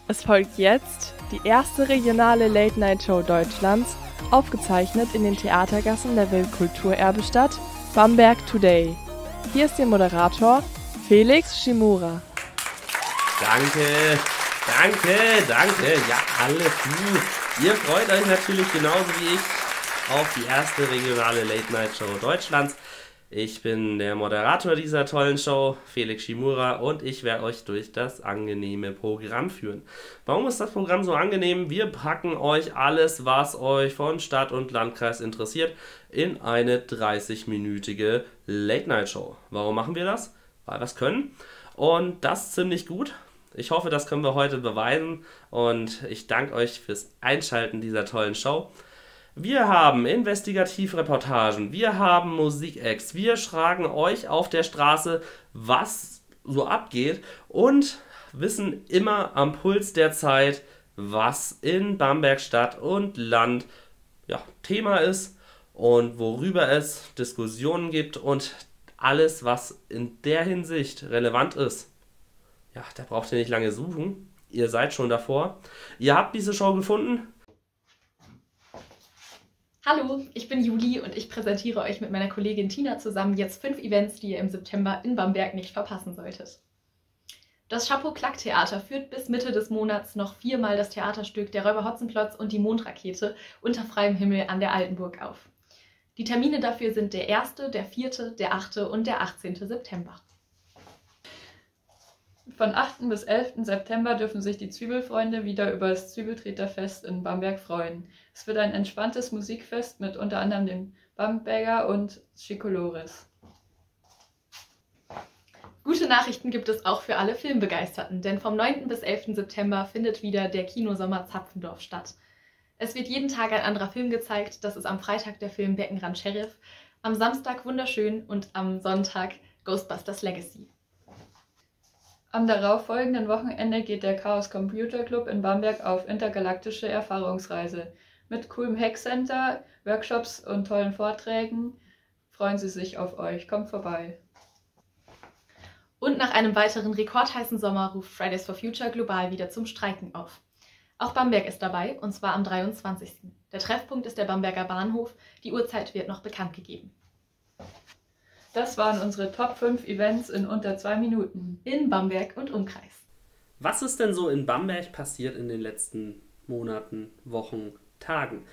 Es folgt jetzt die erste regionale Late-Night-Show Deutschlands, aufgezeichnet in den Theatergassen der Weltkulturerbestadt Bamberg Today. Hier ist Ihr Moderator Felix Schimura. Danke. Ja, alles gut. Ihr freut euch natürlich genauso wie ich auf die erste regionale Late-Night-Show Deutschlands. Ich bin der Moderator dieser tollen Show, Felix Schimura, und ich werde euch durch das angenehme Programm führen. Warum ist das Programm so angenehm? Wir packen euch alles, was euch von Stadt und Landkreis interessiert, in eine 30-minütige Late-Night-Show. Warum machen wir das? Weil wir es können. Und das ziemlich gut. Ich hoffe, das können wir heute beweisen. Und ich danke euch fürs Einschalten dieser tollen Show. Wir haben Investigativreportagen, wir haben Musikacts, wir fragen euch auf der Straße, was so abgeht und wissen immer am Puls der Zeit, was in Bamberg Stadt und Land Thema ist und worüber es Diskussionen gibt und alles, was in der Hinsicht relevant ist. Ja, da braucht ihr nicht lange suchen, ihr seid schon davor. Ihr habt diese Show gefunden. Hallo, ich bin Juli und ich präsentiere euch mit meiner Kollegin Tina zusammen jetzt 5 Events, die ihr im September in Bamberg nicht verpassen solltet. Das Chapeau-Klack-Theater führt bis Mitte des Monats noch 4-mal das Theaterstück Der Räuber Hotzenplotz und die Mondrakete unter freiem Himmel an der Altenburg auf. Die Termine dafür sind der 1., der 4., der 8. und der 18. September. Von 8. bis 11. September dürfen sich die Zwiebelfreunde wieder über das Zwiebeltreterfest in Bamberg freuen. Es wird ein entspanntes Musikfest mit unter anderem dem Bamberger und Chicolores. Gute Nachrichten gibt es auch für alle Filmbegeisterten, denn vom 9. bis 11. September findet wieder der Kinosommer Zapfendorf statt. Es wird jeden Tag ein anderer Film gezeigt, das ist am Freitag der Film Beckenrand Sheriff, am Samstag Wunderschön und am Sonntag Ghostbusters Legacy. Am darauffolgenden Wochenende geht der Chaos Computer Club in Bamberg auf intergalaktische Erfahrungsreise. Mit coolem Hackcenter, Workshops und tollen Vorträgen freuen sie sich auf euch. Kommt vorbei. Und nach einem weiteren rekordheißen Sommer ruft Fridays for Future global wieder zum Streiken auf. Auch Bamberg ist dabei, und zwar am 23. Der Treffpunkt ist der Bamberger Bahnhof, die Uhrzeit wird noch bekannt gegeben. Das waren unsere Top 5 Events in unter 2 Minuten. In Bamberg und Umkreis. Was ist denn so in Bamberg passiert in den letzten Monaten, Wochen, Tagen?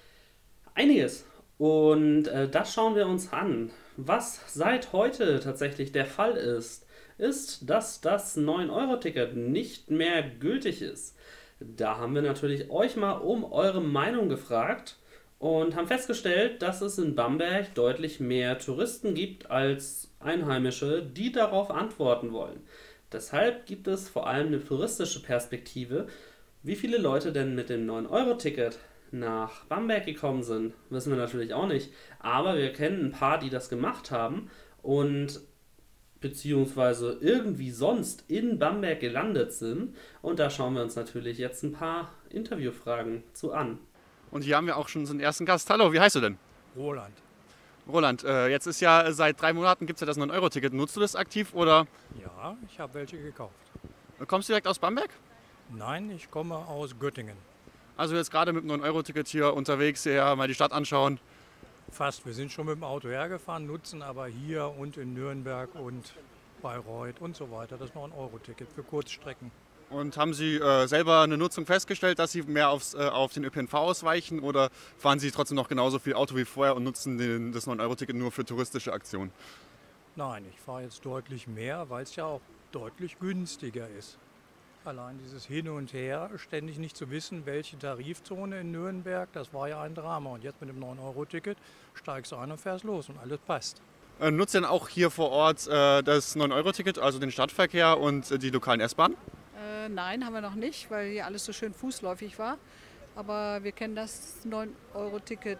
Einiges. Und das schauen wir uns an. Was seit heute tatsächlich der Fall ist, dass das 9-Euro-Ticket nicht mehr gültig ist. Da haben wir natürlich euch mal um eure Meinung gefragt und haben festgestellt, dass es in Bamberg deutlich mehr Touristen gibt als Einheimische, die darauf antworten wollen. Deshalb gibt es vor allem eine touristische Perspektive. Wie viele Leute denn mit dem 9-Euro-Ticket nach Bamberg gekommen sind, wissen wir natürlich auch nicht. Aber wir kennen ein paar, die das gemacht haben und beziehungsweise irgendwie sonst in Bamberg gelandet sind. Und da schauen wir uns natürlich jetzt ein paar Interviewfragen zu an. Und hier haben wir auch schon so einen ersten Gast. Hallo, wie heißt du denn? Roland. Roland, jetzt ist ja seit 3 Monaten gibt es ja das 9-Euro-Ticket. Nutzt du das aktiv oder? Ja, ich habe welche gekauft. Kommst du direkt aus Bamberg? Nein, ich komme aus Göttingen. Also jetzt gerade mit dem 9-Euro-Ticket hier unterwegs, ja, mal die Stadt anschauen. Fast. Wir sind schon mit dem Auto hergefahren, nutzen aber hier und in Nürnberg und Bayreuth und so weiter das 9-Euro-Ticket für Kurzstrecken. Und haben Sie selber eine Nutzung festgestellt, dass Sie mehr auf den ÖPNV ausweichen oder fahren Sie trotzdem noch genauso viel Auto wie vorher und nutzen das 9-Euro-Ticket nur für touristische Aktionen? Nein, ich fahre jetzt deutlich mehr, weil es ja auch deutlich günstiger ist. Allein dieses Hin und Her, ständig nicht zu wissen, welche Tarifzone in Nürnberg, das war ja ein Drama. Und jetzt mit dem 9-Euro-Ticket steigst du ein und fährst los und alles passt. Nutzt denn auch hier vor Ort das 9-Euro-Ticket, also den Stadtverkehr und die lokalen S-Bahnen? Nein, haben wir noch nicht, weil hier alles so schön fußläufig war. Aber wir kennen das 9-Euro-Ticket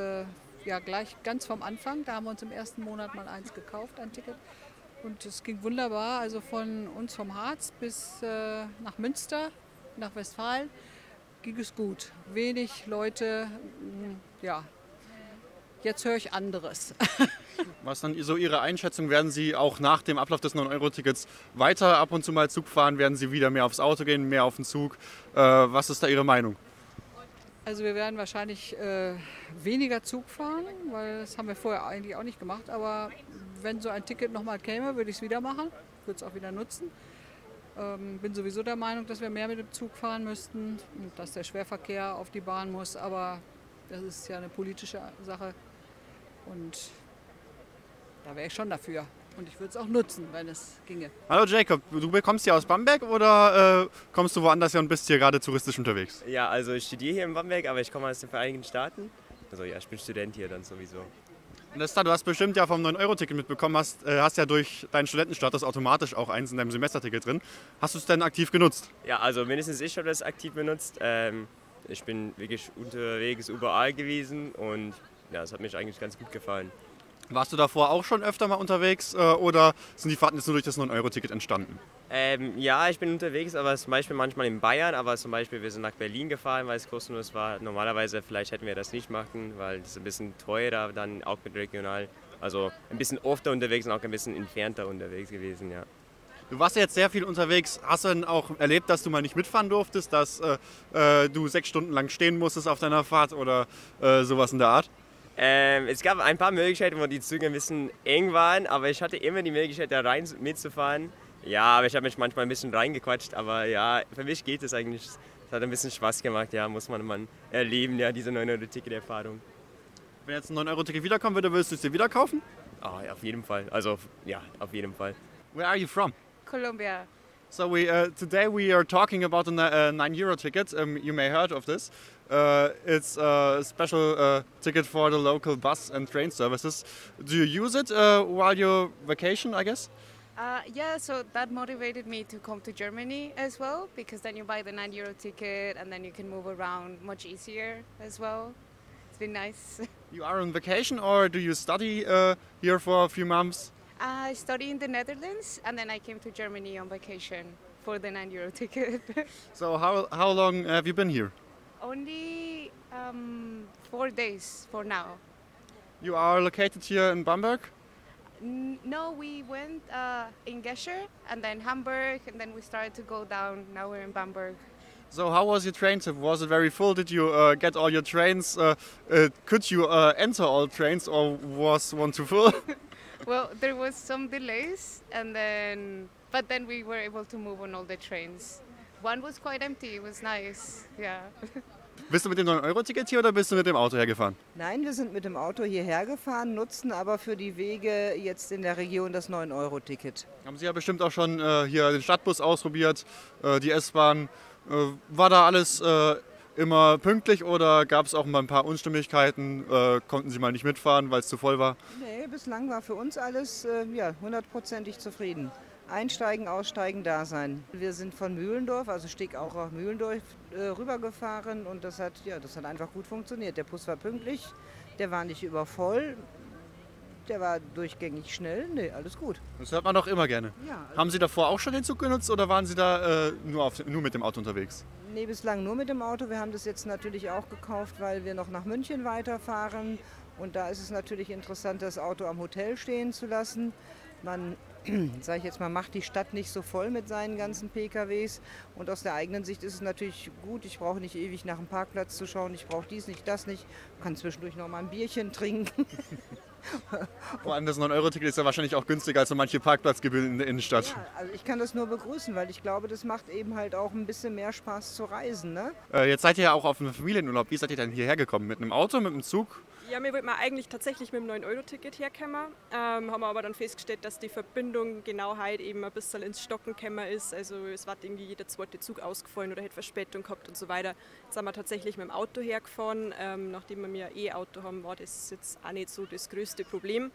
ja gleich ganz vom Anfang. Da haben wir uns im ersten Monat mal eins gekauft, ein Ticket. Und es ging wunderbar, also von uns vom Harz bis nach Münster, nach Westfalen, ging es gut. Wenig Leute, ja, Jetzt höre ich anderes. Was dann so Ihre Einschätzung? Werden Sie auch nach dem Ablauf des 9-Euro-Tickets weiter ab und zu mal Zug fahren? Werden Sie wieder mehr aufs Auto gehen, mehr auf den Zug? Was ist da Ihre Meinung? Also wir werden wahrscheinlich weniger Zug fahren, weil das haben wir vorher eigentlich auch nicht gemacht. Aber wenn so ein Ticket nochmal käme, würde ich es wieder machen, würde es auch wieder nutzen. Bin sowieso der Meinung, dass wir mehr mit dem Zug fahren müssten und dass der Schwerverkehr auf die Bahn muss. Aber das ist ja eine politische Sache und da wäre ich schon dafür. Und ich würde es auch nutzen, wenn es ginge. Hallo Jacob, du kommst hier aus Bamberg oder kommst du woanders her und bist hier gerade touristisch unterwegs? Ja, also ich studiere hier in Bamberg, aber ich komme aus den Vereinigten Staaten. Also ja, ich bin Student hier dann sowieso. Und das, du hast bestimmt ja vom 9-Euro-Ticket mitbekommen, hast ja durch deinen Studentenstatus automatisch auch eins in deinem Semesterticket drin. Hast du es denn aktiv genutzt? Ja, also mindestens ich habe das aktiv benutzt. Ich bin wirklich unterwegs überall gewesen und ja, es hat mich eigentlich ganz gut gefallen. Warst du davor auch schon öfter mal unterwegs oder sind die Fahrten jetzt nur durch das 9-Euro-Ticket entstanden? Ja, ich bin unterwegs, aber zum Beispiel manchmal in Bayern, aber zum Beispiel wir sind nach Berlin gefahren, weil es kostenlos war. Normalerweise vielleicht hätten wir das nicht machen, weil es ein bisschen teurer dann auch mit regional. Also ein bisschen öfter unterwegs und auch ein bisschen entfernter unterwegs gewesen, ja. Du warst ja jetzt sehr viel unterwegs. Hast du denn auch erlebt, dass du mal nicht mitfahren durftest, dass du 6 Stunden lang stehen musstest auf deiner Fahrt oder sowas in der Art? Es gab ein paar Möglichkeiten, wo die Züge ein bisschen eng waren, aber ich hatte immer die Möglichkeit, da rein mitzufahren. Ja, aber ich habe mich manchmal ein bisschen reingequatscht, aber ja, für mich geht es eigentlich. Es hat ein bisschen Spaß gemacht, ja, muss man erleben, ja, diese 9-Euro-Ticket-Erfahrung. Wenn jetzt ein 9-Euro-Ticket wiederkommen würde, würdest du es dir wieder kaufen? Ah, ja, auf jeden Fall, also ja, auf jeden Fall. Where are you from? Colombia. So today we are talking about the 9-Euro ticket. You may heard of this. It's a special ticket for the local bus and train services. Do you use it while you're vacation, I guess? Yeah, so that motivated me to come to Germany as well, because then you buy the 9 euro ticket and then you can move around much easier as well. It's been nice. You are on vacation or do you study here for a few months? I study in the Netherlands and then I came to Germany on vacation for the 9 euro ticket. So how long have you been here? Only 4 days for now. You are located here in Bamberg? No, we went in Gescher and then Hamburg and then we started to go down. Now we're in Bamberg. So how was your train trip? Was it very full? Did you get all your trains? Could you enter all trains or was one too full? Well, there was some delays but then we were able to move on all the trains. One was quite empty, it was nice, yeah. Bist du mit dem 9-Euro-Ticket hier oder bist du mit dem Auto hergefahren? Nein, wir sind mit dem Auto hierher gefahren, nutzen aber für die Wege jetzt in der Region das 9-Euro-Ticket. Haben Sie ja bestimmt auch schon hier den Stadtbus ausprobiert, die S-Bahn. War da alles immer pünktlich oder gab es auch mal ein paar Unstimmigkeiten? Konnten Sie mal nicht mitfahren, weil es zu voll war? Nee, bislang war für uns alles 100%ig zufrieden. Einsteigen, aussteigen, da sein. Wir sind von Mühlendorf, also Stegaucher Mühlendorf, rübergefahren und das hat einfach gut funktioniert. Der Bus war pünktlich, der war nicht übervoll, der war durchgängig schnell. Nee, alles gut. Das hört man doch immer gerne. Ja, Haben Sie davor auch schon den Zug genutzt oder waren Sie da nur mit dem Auto unterwegs? Nee, bislang nur mit dem Auto. Wir haben das jetzt natürlich auch gekauft, weil wir noch nach München weiterfahren. Und da ist es natürlich interessant, das Auto am Hotel stehen zu lassen. Man, sage ich jetzt mal, macht die Stadt nicht so voll mit seinen ganzen PKWs. Und aus der eigenen Sicht ist es natürlich gut. Ich brauche nicht ewig nach dem Parkplatz zu schauen. Ich brauche dies nicht, das nicht. Ich kann zwischendurch noch mal ein Bierchen trinken. Vor allem das 9-Euro-Ticket ist ja wahrscheinlich auch günstiger als so manche Parkplatzgebühren in der Innenstadt. Ja, also ich kann das nur begrüßen, weil ich glaube, das macht eben halt auch ein bisschen mehr Spaß zu reisen. Ne? Jetzt seid ihr ja auch auf einem Familienurlaub. Wie seid ihr denn hierher gekommen? Mit einem Auto, mit einem Zug? Ja, wir wollten eigentlich tatsächlich mit dem 9-Euro-Ticket herkommen, haben aber dann festgestellt, dass die Verbindung genau heute eben ein bisschen ins Stocken gekommen ist. Also es war irgendwie jeder zweite Zug ausgefallen oder hätte Verspätung gehabt und so weiter. Jetzt sind wir tatsächlich mit dem Auto hergefahren. Nachdem wir ein E-Auto haben, war das jetzt auch nicht so das größte Problem.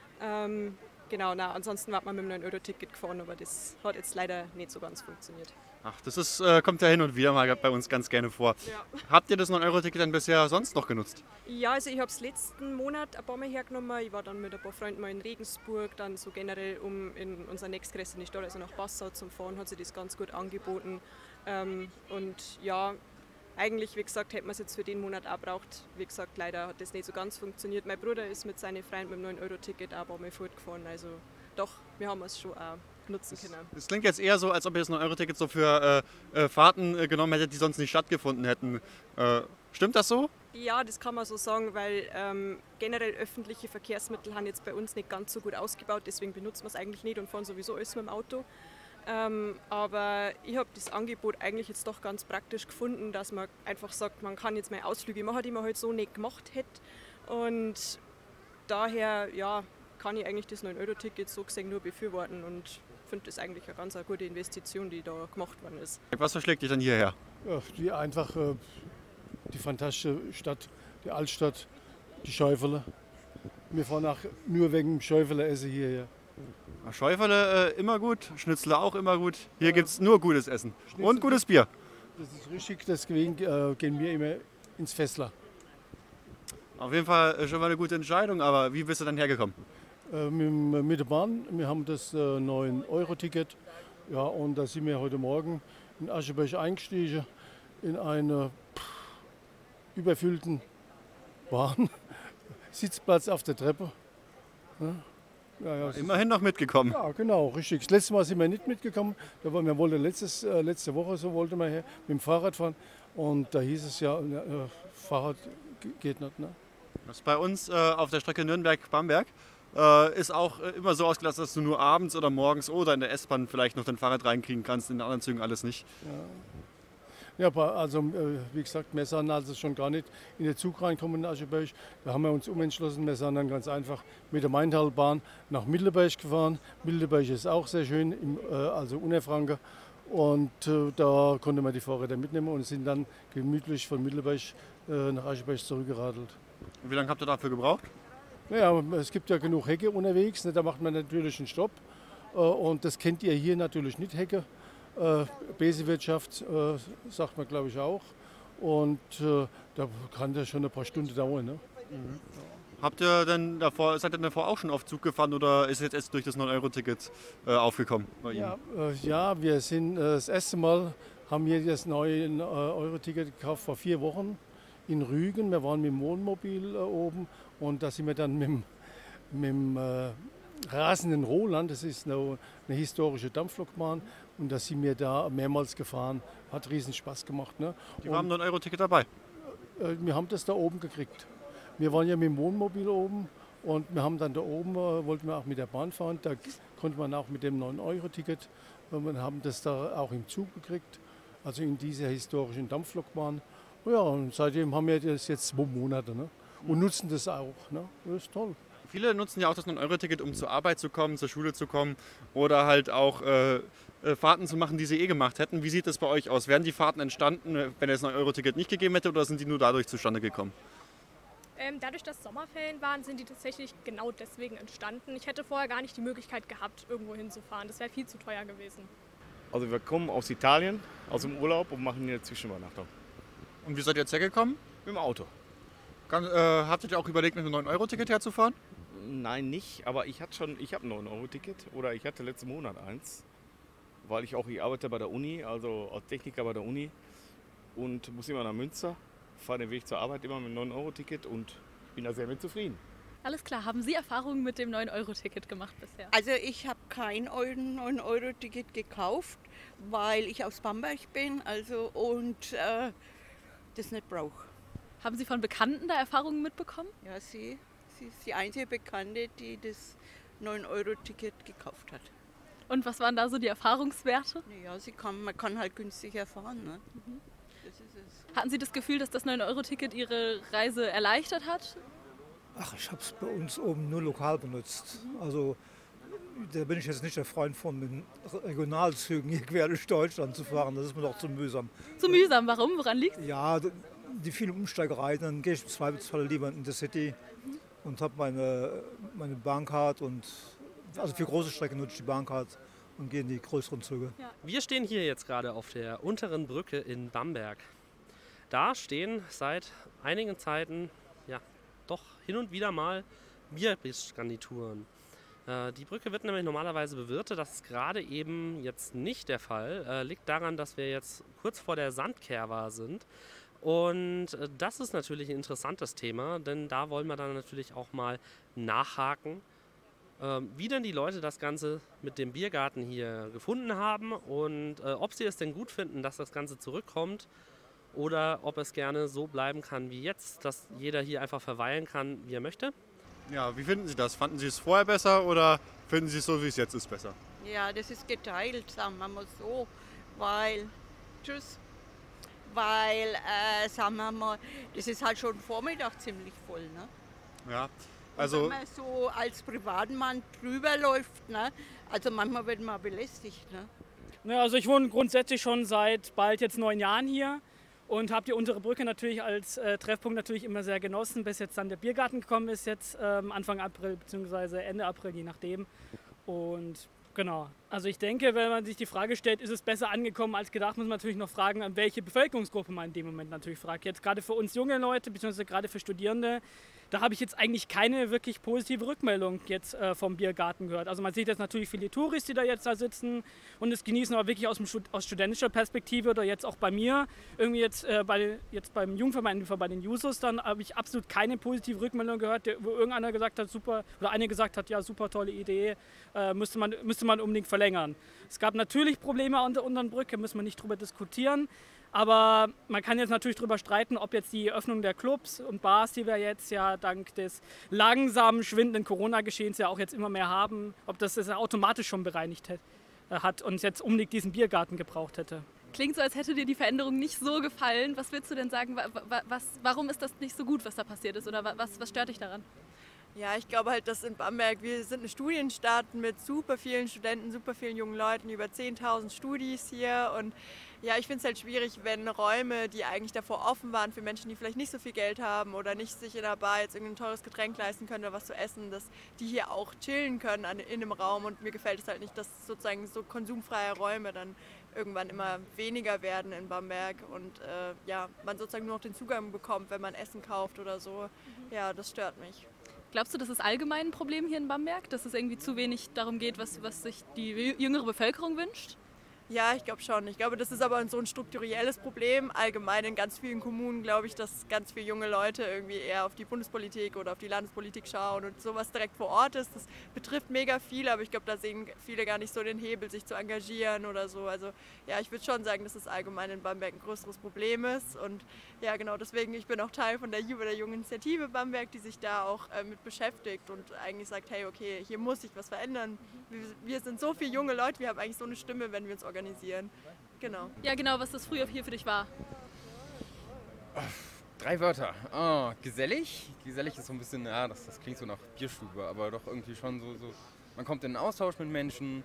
Ansonsten war man mit dem 9-Euro-Ticket gefahren, aber das hat jetzt leider nicht so ganz funktioniert. Ach, das kommt ja hin und wieder mal bei uns ganz gerne vor. Ja. Habt ihr das 9-Euro-Ticket denn bisher sonst noch genutzt? Ja, also ich habe es letzten Monat ein paar Mal hergenommen. Ich war dann mit ein paar Freunden mal in Regensburg, dann so generell in unserer nächstgrößeren Stadt, also nach Passau zum Fahren, hat sich das ganz gut angeboten. Und ja, Eigentlich, wie gesagt, hätten wir es jetzt für den Monat auch braucht. Wie gesagt, leider hat das nicht so ganz funktioniert. Mein Bruder ist mit seinen Freunden mit dem 9-Euro-Ticket auch ein paar Mal fortgefahren. Also doch, wir haben es schon auch nutzen können. Es klingt jetzt eher so, als ob ihr das 9-Euro-Ticket so für Fahrten genommen hättet, die sonst nicht stattgefunden hätten. Stimmt das so? Ja, das kann man so sagen, weil generell öffentliche Verkehrsmittel haben jetzt bei uns nicht ganz so gut ausgebaut. Deswegen benutzen wir es eigentlich nicht und fahren sowieso alles mit dem Auto. Aber ich habe das Angebot eigentlich jetzt doch ganz praktisch gefunden, dass man einfach sagt, man kann jetzt mal Ausflüge machen, die man halt so nicht gemacht hätte. Und daher ja, kann ich eigentlich das 9-Euro-Ticket so gesehen nur befürworten und finde das eigentlich eine ganz gute Investition, die da gemacht worden ist. Was verschlägt dich dann hierher? Ja, die fantastische Stadt, die Altstadt, die Schäufele. Wir fahren auch nur wegen dem Schäufele essen hierher. Schäufele immer gut, Schnitzler auch immer gut. Hier gibt es nur gutes Essen und gutes Bier. Das ist richtig, deswegen gehen wir immer ins Festler. Auf jeden Fall schon mal eine gute Entscheidung, aber wie bist du dann hergekommen? Mit der Bahn, wir haben das 9-Euro-Ticket, ja, und da sind wir heute Morgen in Ascheberg eingestiegen in einen überfüllten Bahn, Sitzplatz auf der Treppe. Ja, immerhin noch mitgekommen. Ja, genau, richtig. Das letzte Mal sind wir nicht mitgekommen. Wir wollten letzte Woche so wollten wir her mit dem Fahrrad fahren und da hieß es ja, Fahrrad geht nicht. Ne? Das ist bei uns auf der Strecke Nürnberg-Bamberg ist auch immer so ausgelastet, dass du nur abends oder morgens oder in der S-Bahn vielleicht noch dein Fahrrad reinkriegen kannst, in den anderen Zügen alles nicht. Ja, also wie gesagt, wir sind also schon gar nicht in den Zug reinkommen in Ascheberg. Da haben wir uns umentschlossen, wir sind dann ganz einfach mit der Maintalbahn nach Mittelberg gefahren. Mittelberg ist auch sehr schön, also Unterfranken. Und da konnte man die Fahrräder mitnehmen und sind dann gemütlich von Mittelberg nach Ascheberg zurückgeradelt. Und wie lange habt ihr dafür gebraucht? Naja, es gibt ja genug Hecke unterwegs, ne, da macht man natürlich einen Stopp. Und das kennt ihr hier natürlich nicht, Hecke. Besenwirtschaft sagt man, glaube ich, auch. Und da kann das schon ein paar Stunden dauern. Ne? Mhm. Seid ihr denn davor auch schon auf Zug gefahren oder ist jetzt erst durch das 9-Euro-Ticket aufgekommen bei Ihnen? Ja, wir sind das erste Mal, haben wir das 9-Euro-Ticket gekauft vor 4 Wochen in Rügen. Wir waren mit dem Wohnmobil oben und da sind wir dann mit dem rasenden Roland, das ist eine historische Dampflokbahn, und da sind wir da mehrmals gefahren. Hat riesen Spaß gemacht. Ne? Die haben ein 9-Euro-Ticket dabei? Wir haben das da oben gekriegt. Wir waren ja mit dem Wohnmobil oben und wir haben dann da oben, wollten wir auch mit der Bahn fahren. Da konnte man auch mit dem 9-Euro-Ticket, wir haben das da auch im Zug gekriegt, also in dieser historischen Dampflokbahn. Ja, und seitdem haben wir das jetzt 2 Monate, ne? Und nutzen das auch. Ne? Das ist toll. Viele nutzen ja auch das 9-Euro-Ticket, um zur Arbeit zu kommen, zur Schule zu kommen oder halt auch Fahrten zu machen, die sie gemacht hätten. Wie sieht das bei euch aus? Wären die Fahrten entstanden, wenn es das 9-Euro-Ticket nicht gegeben hätte, oder sind die nur dadurch zustande gekommen? Dadurch, dass Sommerferien waren, sind die tatsächlich genau deswegen entstanden. Ich hätte vorher gar nicht die Möglichkeit gehabt, irgendwo hinzufahren. Das wäre viel zu teuer gewesen. Also wir kommen aus Italien, aus dem Urlaub und machen hier Zwischenübernachtung. Und wie seid ihr jetzt hergekommen? Mit dem Auto. Habt ihr auch überlegt, mit einem 9-Euro-Ticket herzufahren? Nein, nicht, aber ich habe ein 9-Euro-Ticket oder ich hatte letzten Monat eins, weil ich arbeite bei der Uni, also als Techniker bei der Uni und muss immer nach Münster, fahre den Weg zur Arbeit immer mit einem 9-Euro-Ticket und bin da sehr mit zufrieden. Alles klar, haben Sie Erfahrungen mit dem 9-Euro-Ticket gemacht bisher? Also ich habe kein 9-Euro-Ticket gekauft, weil ich aus Bamberg bin und das nicht brauche. Haben Sie von Bekannten da Erfahrungen mitbekommen? Ja, sie ist die einzige Bekannte, die das 9-Euro-Ticket gekauft hat. Und was waren da so die Erfahrungswerte? Ja, man kann halt günstiger fahren. Ne? Das ist es. Hatten Sie das Gefühl, dass das 9-Euro-Ticket Ihre Reise erleichtert hat? Ach, ich habe es bei uns oben nur lokal benutzt. Also da bin ich jetzt nicht der Freund von den Regionalzügen hier quer durch Deutschland zu fahren. Das ist mir doch zu mühsam. Zu mühsam? Warum? Woran liegt es? Ja, die vielen Umsteigereien. Dann gehe ich im Zweifelsfall lieber in die City und habe meine Bahncard also für große Strecken nutze ich die Bahncard und gehe in die größeren Züge. Ja. Wir stehen hier jetzt gerade auf der unteren Brücke in Bamberg. Da stehen seit einigen Zeiten doch hin und wieder mal Biergarnituren. Die Brücke wird nämlich normalerweise bewirtet, das ist gerade eben jetzt nicht der Fall. Liegt daran, dass wir jetzt kurz vor der Sandkerwa sind. Und das ist natürlich ein interessantes Thema, denn da wollen wir dann natürlich auch mal nachhaken, wie denn die Leute das Ganze mit dem Biergarten hier gefunden haben und ob sie es denn gut finden, dass das Ganze zurückkommt oder ob es gerne so bleiben kann wie jetzt, dass jeder hier einfach verweilen kann, wie er möchte. Ja, wie finden Sie das? Fanden Sie es vorher besser oder finden Sie es so, wie es jetzt ist, besser? Ja, das ist geteilt, sagen wir mal so, weil, sagen wir mal, das ist halt schon Vormittag ziemlich voll, ne? Ja, also wenn man so als Privatmann drüber läuft, ne? Also manchmal wird man belästigt, ne? Ja, also ich wohne grundsätzlich schon seit bald jetzt 9 Jahren hier und habe die untere Brücke natürlich als Treffpunkt natürlich immer sehr genossen, bis jetzt dann der Biergarten gekommen ist, jetzt Anfang April bzw. Ende April, je nachdem. Und genau, also ich denke, wenn man sich die Frage stellt, ist es besser angekommen als gedacht, muss man natürlich noch fragen, an welche Bevölkerungsgruppe man in dem Moment natürlich fragt. Jetzt gerade für uns junge Leute, beziehungsweise gerade für Studierende, da habe ich jetzt eigentlich keine wirklich positive Rückmeldung jetzt vom Biergarten gehört. Also man sieht jetzt natürlich viele Touris, die da jetzt da sitzen und es genießen, aber wirklich aus studentischer Perspektive oder jetzt auch bei mir, irgendwie jetzt beim Jugendverband, bei den Jusos, dann habe ich absolut keine positive Rückmeldung gehört, wo irgendeiner gesagt hat, super, oder eine gesagt hat, ja, super tolle Idee, müsste man unbedingt verlängern. Es gab natürlich Probleme an der unteren Brücke, müssen wir nicht drüber diskutieren. Aber man kann jetzt natürlich darüber streiten, ob jetzt die Öffnung der Clubs und Bars, die wir jetzt ja dank des langsam schwindenden Corona-Geschehens ja auch jetzt immer mehr haben, ob das automatisch schon bereinigt hat und jetzt unbedingt diesen Biergarten gebraucht hätte. Klingt so, als hätte dir die Veränderung nicht so gefallen. Was willst du denn sagen, warum ist das nicht so gut, was da passiert ist? Oder was stört dich daran? Ja, ich glaube halt, dass in Bamberg, wir sind eine Studienstadt mit super vielen Studenten, super vielen jungen Leuten, über 10.000 Studis hier und ja, ich finde es halt schwierig, wenn Räume, die eigentlich davor offen waren für Menschen, die vielleicht nicht so viel Geld haben oder nicht sich in der Bar jetzt irgendein teures Getränk leisten können oder was zu essen, dass die hier auch chillen können in einem Raum und mir gefällt es halt nicht, dass sozusagen so konsumfreie Räume dann irgendwann immer weniger werden in Bamberg und ja, man sozusagen nur noch den Zugang bekommt, wenn man Essen kauft oder so. Ja, das stört mich. Glaubst du, das ist allgemein ein Problem hier in Bamberg, dass es irgendwie zu wenig darum geht, was sich die jüngere Bevölkerung wünscht? Ja, ich glaube schon. Ich glaube, das ist aber so ein strukturelles Problem. Allgemein in ganz vielen Kommunen glaube ich, dass ganz viele junge Leute irgendwie eher auf die Bundespolitik oder auf die Landespolitik schauen und sowas direkt vor Ort ist. Das betrifft mega viele, aber ich glaube, da sehen viele gar nicht so den Hebel, sich zu engagieren oder so. Also ja, ich würde schon sagen, dass es allgemein in Bamberg ein größeres Problem ist. Und ja, genau deswegen, ich bin auch Teil von der jungen Initiative Bamberg, die sich da auch mit beschäftigt und eigentlich sagt, hey, okay, hier muss sich was verändern. Wir sind so viele junge Leute, wir haben eigentlich so eine Stimme, wenn wir uns organisieren. Genau. Ja, genau, was das früher hier für dich war. 3 Wörter. Oh, gesellig. Gesellig ist so ein bisschen, ja, das klingt so nach Bierstube, aber doch irgendwie schon so man kommt in einen Austausch mit Menschen.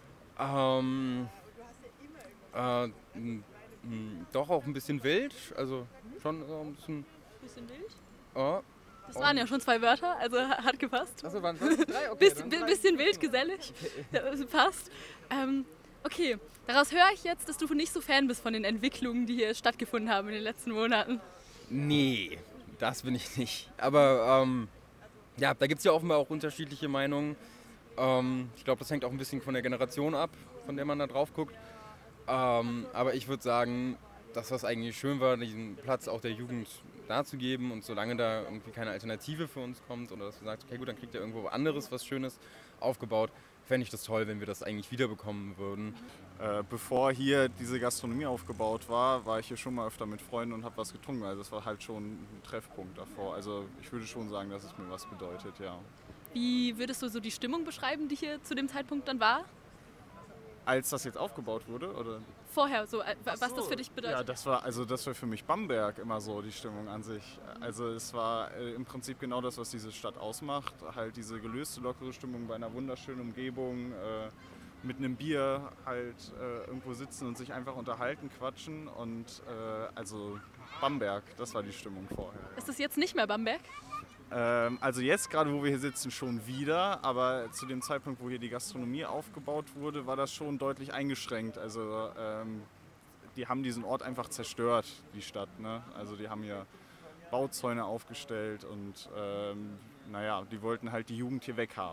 Doch auch ein bisschen wild, also schon so ein bisschen. Bisschen wild? Oh. Das waren ja schon 2 Wörter, also hat gepasst. Achso, waren es 3? Okay, bisschen wild, gesellig. Das passt. Okay, daraus höre ich jetzt, dass du nicht so Fan bist von den Entwicklungen, die hier stattgefunden haben in den letzten Monaten. Nee, das bin ich nicht. Aber ja, da gibt es ja offenbar auch unterschiedliche Meinungen. Ich glaube, das hängt auch ein bisschen von der Generation ab, von der man da drauf guckt. Aber ich würde sagen, dass das eigentlich schön war, diesen Platz auch der Jugend darzugeben und solange da irgendwie keine Alternative für uns kommt oder dass wir sagen, okay gut, dann kriegt ihr irgendwo anderes was Schönes aufgebaut, fände ich das toll, wenn wir das eigentlich wiederbekommen würden. Bevor hier diese Gastronomie aufgebaut war ich hier schon mal öfter mit Freunden und habe was getrunken. Also das war halt schon ein Treffpunkt davor. Also ich würde schon sagen, dass es mir was bedeutet, ja. Wie würdest du so die Stimmung beschreiben, die hier zu dem Zeitpunkt dann war? Als das jetzt aufgebaut wurde, oder? Vorher, so, was das für dich bedeutet? Ja, das war für mich Bamberg immer so die Stimmung an sich. Also es war im Prinzip genau das, was diese Stadt ausmacht. Halt diese gelöste, lockere Stimmung bei einer wunderschönen Umgebung, mit einem Bier halt irgendwo sitzen und sich einfach unterhalten, quatschen. Und also Bamberg, das war die Stimmung vorher. Ist das jetzt nicht mehr Bamberg? Also jetzt gerade, wo wir hier sitzen, schon wieder, aber zu dem Zeitpunkt, wo hier die Gastronomie aufgebaut wurde, war das schon deutlich eingeschränkt. Also die haben diesen Ort einfach zerstört, die Stadt, ne? Also die haben hier Bauzäune aufgestellt und naja, die wollten halt die Jugend hier weghaben.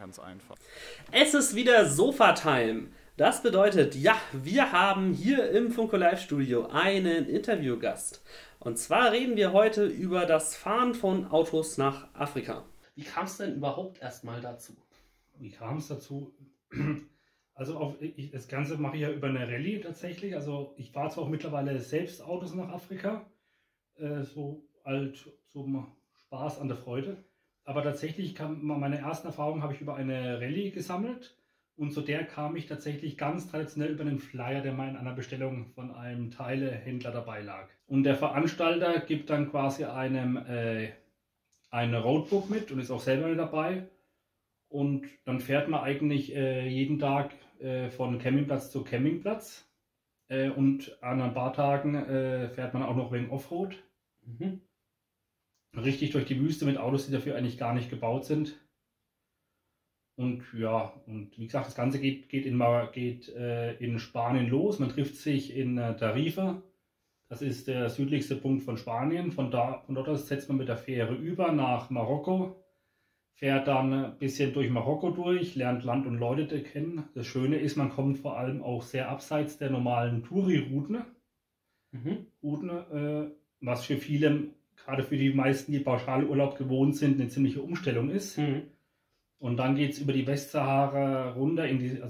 ganz einfach. Es ist wieder Sofa-Time. Das bedeutet, ja, wir haben hier im Funko Live Studio einen Interviewgast. Und zwar reden wir heute über das Fahren von Autos nach Afrika. Wie kam es denn überhaupt erstmal dazu? Wie kam es dazu? Also das Ganze mache ich ja über eine Rallye tatsächlich. Also ich fahre zwar auch mittlerweile selbst Autos nach Afrika, so halt zum Spaß an der Freude. Aber tatsächlich meine ersten Erfahrungen habe ich über eine Rallye gesammelt. Und zu der kam ich tatsächlich ganz traditionell über einen Flyer, der mal in einer Bestellung von einem Teilehändler dabei lag. Und der Veranstalter gibt dann quasi einem ein Roadbook mit und ist auch selber mit dabei. Und dann fährt man eigentlich jeden Tag von Campingplatz zu Campingplatz. Und an ein paar Tagen fährt man auch noch wegen Offroad. Mhm. Richtig durch die Wüste mit Autos, die dafür eigentlich gar nicht gebaut sind. Und ja, und wie gesagt, das Ganze geht in Spanien los. Man trifft sich in Tarifa. Das ist der südlichste Punkt von Spanien. Von dort aus setzt man mit der Fähre über nach Marokko, fährt dann ein bisschen durch Marokko durch, lernt Land und Leute kennen. Das Schöne ist, man kommt vor allem auch sehr abseits der normalen Touri-Routen. Was für viele, gerade für die meisten, die Pauschalurlaub gewohnt sind, eine ziemliche Umstellung ist. Und dann geht es über die Westsahara runter,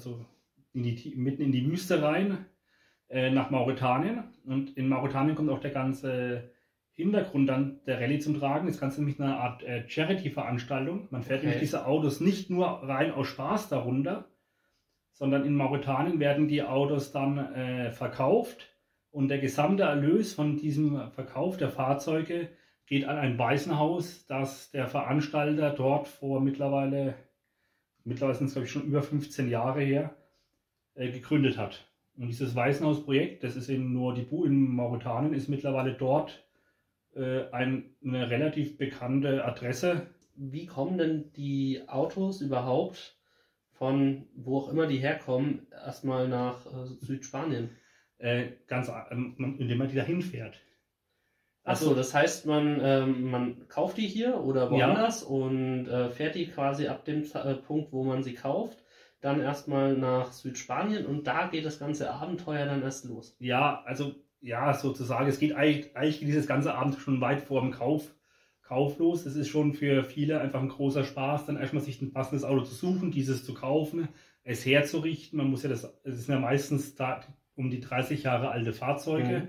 mitten in die Wüste rein, nach Mauretanien. Und in Mauretanien kommt auch der ganze Hintergrund dann der Rallye zum Tragen. Das Ganze ist nämlich eine Art Charity-Veranstaltung. Man fährt nämlich diese Autos nicht nur rein aus Spaß darunter, sondern in Mauretanien werden die Autos dann verkauft. Und der gesamte Erlös von diesem Verkauf der Fahrzeuge geht an ein Waisenhaus, das der Veranstalter dort vor mittlerweile sind es glaube ich schon über 15 Jahre her, gegründet hat. Und dieses Waisenhausprojekt, das ist in Nouadhibou in Mauretanien, ist mittlerweile dort eine relativ bekannte Adresse. Wie kommen denn die Autos überhaupt von wo auch immer die herkommen, erstmal nach Südspanien? Indem man die dahin fährt. Achso, das heißt, man kauft die hier oder woanders und fährt die quasi ab dem Punkt, wo man sie kauft, dann erstmal nach Südspanien und da geht das ganze Abenteuer dann erst los. Ja, also ja, sozusagen, es geht eigentlich dieses ganze Abend schon weit vor dem Kauf los. Es ist schon für viele einfach ein großer Spaß, dann erstmal sich ein passendes Auto zu suchen, dieses zu kaufen, es herzurichten. Man muss ja es sind ja meistens um die 30 Jahre alte Fahrzeuge.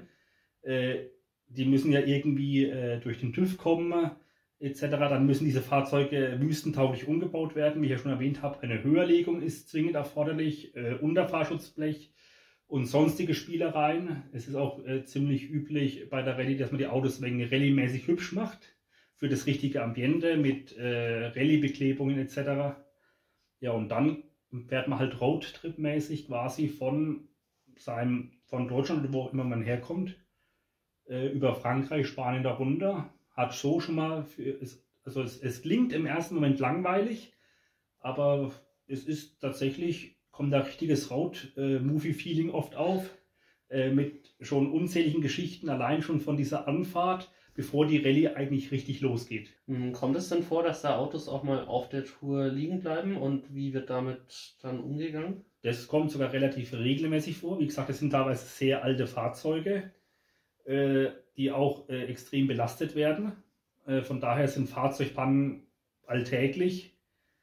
Die müssen ja irgendwie durch den TÜV kommen, etc. Dann müssen diese Fahrzeuge wüstentauglich umgebaut werden. Wie ich ja schon erwähnt habe, eine Höherlegung ist zwingend erforderlich, Unterfahrschutzblech und sonstige Spielereien. Es ist auch ziemlich üblich bei der Rallye, dass man die Autos wegen Rallye-mäßig hübsch macht, für das richtige Ambiente mit Rallye-Beklebungen etc. Ja, und dann fährt man halt Roadtrip-mäßig quasi von Deutschland, wo auch immer man herkommt, über Frankreich, Spanien darunter, hat so schon mal, es klingt im ersten Moment langweilig, aber es ist tatsächlich, kommt da richtiges Road-Movie-Feeling oft auf, mit schon unzähligen Geschichten, allein schon von dieser Anfahrt, bevor die Rallye eigentlich richtig losgeht. Kommt es denn vor, dass da Autos auch mal auf der Tour liegen bleiben und wie wird damit dann umgegangen? Das kommt sogar relativ regelmäßig vor. Wie gesagt, das sind teilweise sehr alte Fahrzeuge, die auch extrem belastet werden. Von daher sind Fahrzeugpannen alltäglich.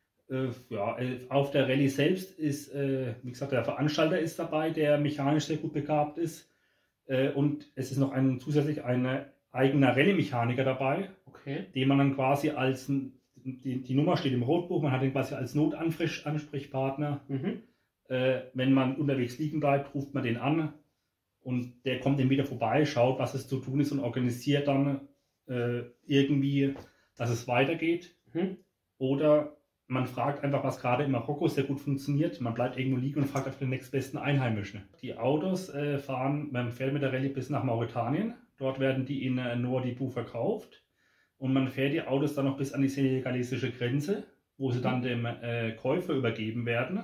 Auf der Rallye selbst ist, wie gesagt, der Veranstalter ist dabei, der mechanisch sehr gut begabt ist. Und es ist noch zusätzlich ein eigener Rallye-Mechaniker dabei, den man dann quasi die Nummer steht im Roadbook, man hat den quasi als Notansprechpartner. Wenn man unterwegs liegen bleibt, ruft man den an. Und der kommt dann wieder vorbei, schaut, was es zu tun ist und organisiert dann irgendwie, dass es weitergeht. Oder man fragt einfach, was gerade in Marokko sehr gut funktioniert. Man bleibt irgendwo liegen und fragt auf den nächstbesten Einheimischen. Die Autos man fährt mit der Rallye bis nach Mauretanien. Dort werden die in Nouadhibou verkauft. Und man fährt die Autos dann noch bis an die senegalesische Grenze, wo sie dann dem Käufer übergeben werden.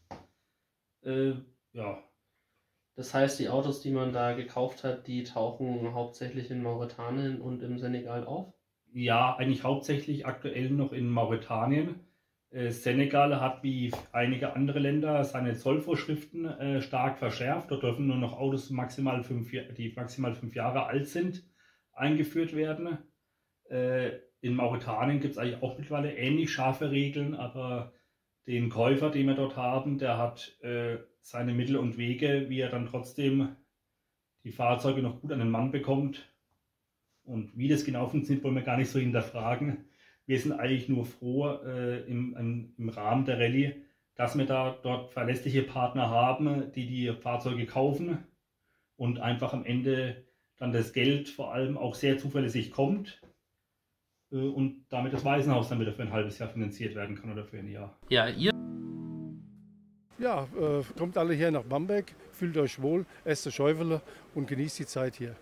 Das heißt, die Autos, die man da gekauft hat, die tauchen hauptsächlich in Mauretanien und im Senegal auf? Ja, eigentlich hauptsächlich aktuell noch in Mauretanien. Senegal hat wie einige andere Länder seine Zollvorschriften stark verschärft. Dort dürfen nur noch Autos die maximal 5 Jahre alt sind, eingeführt werden. In Mauretanien gibt es eigentlich auch mittlerweile ähnlich scharfe Regeln, aber den Käufer, den wir dort haben, der hat seine Mittel und Wege, wie er dann trotzdem die Fahrzeuge noch gut an den Mann bekommt. Und wie das genau funktioniert, wollen wir gar nicht so hinterfragen. Wir sind eigentlich nur froh im Rahmen der Rallye, dass wir da dort verlässliche Partner haben, die die Fahrzeuge kaufen und einfach am Ende dann das Geld vor allem auch sehr zuverlässig kommt und damit das Waisenhaus dann wieder für ein halbes Jahr finanziert werden kann oder für ein Jahr. Ja, ihr? Ja, kommt alle hier nach Bamberg, fühlt euch wohl, esst Schäufele und genießt die Zeit hier.